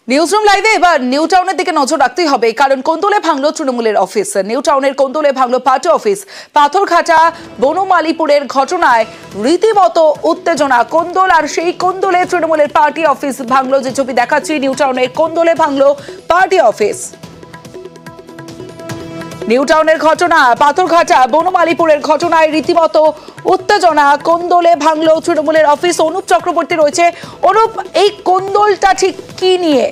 Newsroom লাইভে এবার new টাউনের দিকে নজর রাখতেই হবে, কারণ কোন্দলে ভাঙলো তৃণমূলের অফিস। নিউ টাউনের কোন্দলে ভাঙলো পার্টি অফিস। পাথরঘাটা বনমালীপুরের ঘটনায় রীতিমতো উত্তেজনা কোন্দল, আর সেই কোন্দলে তৃণমূলের পার্টি অফিস ভাঙলো। যে ছবি দেখাচ্ছি, নিউ টাউনের কোন্দলে ভাঙলো পার্টি অফিস। নিউ টাউনের ঘটনা, পাথরঘাটা বনমালীপুরের ঘটনায় রীতিমতো উত্তেজনা। কোন্দলে ভাঙলো তৃণমূলের অফিস। অনুপ চক্রবর্তী রয়েছে। অনুপ, এই কোন্দলটা ঠিক কি নিয়ে?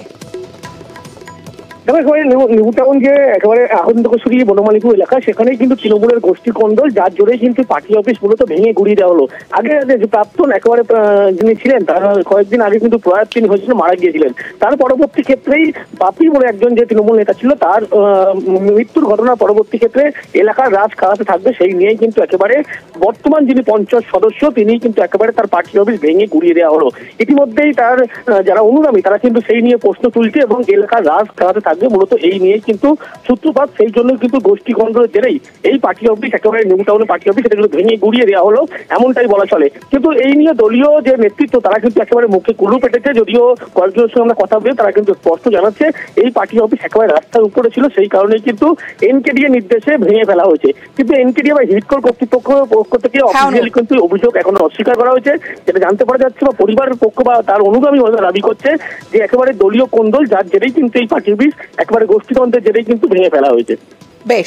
নিউ টাউন যে একেবারে আনন্দকশুরী বনমালীপুর এলাকা, সেখানেই কিন্তু তৃণমূলের গোষ্ঠী কোন্দল, যার জোরে কিন্তু পার্টি অফিস মূলত ভেঙে গুড়িয়ে দেওয়া হলো। আগে যে প্রাক্তন একেবারে যিনি ছিলেন, তার কয়েকদিন আগে কিন্তু প্রয়াত তিনি হয়েছিল, মারা গিয়েছিলেন। তার পরবর্তী ক্ষেত্রেই বাপি বলে একজন যে তৃণমূল নেতা ছিল, তার মৃত্যুর ঘটনার পরবর্তী ক্ষেত্রে এলাকার রাজ খারাপে থাকবে সেই নিয়েই কিন্তু একেবারে বর্তমান যিনি পঞ্চায়েত সদস্য, তিনি কিন্তু একেবারে তার পার্টি অফিস ভেঙে গুড়িয়ে দেওয়া হলো। ইতিমধ্যেই তার যারা অনুগামী তারা কিন্তু সেই নিয়ে প্রশ্ন তুলছে এবং এলাকার রাজ খারাপে থাকবে মূলত এই নিয়ে কিন্তু সূত্রপাত। সেই জন্য কিন্তু গোষ্ঠী কন্ট্রোলের জেরেই এই পার্টি অফিস একেবারে নিউ টাউনের পার্টি অফিস এটা কিন্তু ভেঙে গুড়িয়ে দেওয়া হলো, এমনটাই বলা চলে। কিন্তু এই নিয়ে দলীয় যে নেতৃত্ব তারা কিন্তু একেবারে মুখে কুলু পেটেছে। যদিও কয়েকজনের সঙ্গে আমরা কথা বলি, তারা কিন্তু স্পষ্ট জানাচ্ছে এই পার্টি অফিস একেবারে রাস্তার উপরে ছিল, সেই কারণেই কিন্তু এনকেডিএ নির্দেশে ভেঙে ফেলা হয়েছে। কিন্তু এনকেডিএ বা হিডকোর কর্তৃপক্ষের পক্ষ থেকে অফিসিয়ালি কিন্তু অভিযোগ এখনো অস্বীকার করা হয়েছে। যেটা জানতে পারা যাচ্ছে বা পরিবারের পক্ষ বা তার অনুগামী দাবি করছে যে একেবারে দলীয় কোন্দল, যার জেরেই কিন্তু এই পার্টি অফিস একেবারে গোষ্ঠীতন্ত্রের জেরেই কিন্তু ভেঙে ফেলা হয়েছে। বেশ,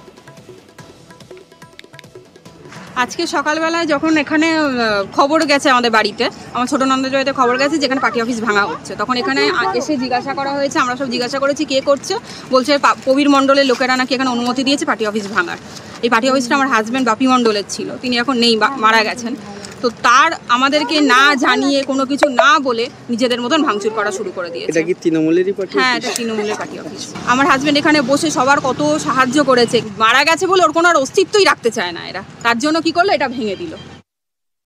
আজকে সকালবেলায় যখন এখানে খবর গেছে আমাদের বাড়িতে, আমার ছোট নন্দের বাড়িতে খবর গেছে যেখানে পার্টি অফিস ভাঙা হচ্ছে, তখন এখানে এসে জিজ্ঞাসা করা হয়েছে। আমরা সব জিজ্ঞাসা করেছি কে করছে, বলছে প্রবীর মণ্ডলের লোকেরা নাকি এখানে অনুমতি দিয়েছে পার্টি অফিস ভাঙার। এই পার্টি অফিসটা আমার হাজব্যান্ড বাপি মণ্ডলের ছিল, তিনি এখন নেই, মারা গেছেন। তো তার আমাদেরকে না জানিয়ে কোনো কিছু না বলে নিজেদের মতন ভাঙচুর করা শুরু করে দিয়েছে। এটা কি তৃণমূলেরই পার্টি? হ্যাঁ, এটা তৃণমূলের পার্টি অফিস। আমার হাজব্যান্ড এখানে বসে সবার কত সাহায্য করেছে, মারা গেছে বলে ওর কোনো আর অস্তিত্বই রাখতে চায় না এরা, তার জন্য কি করলো, এটা ভেঙে দিল।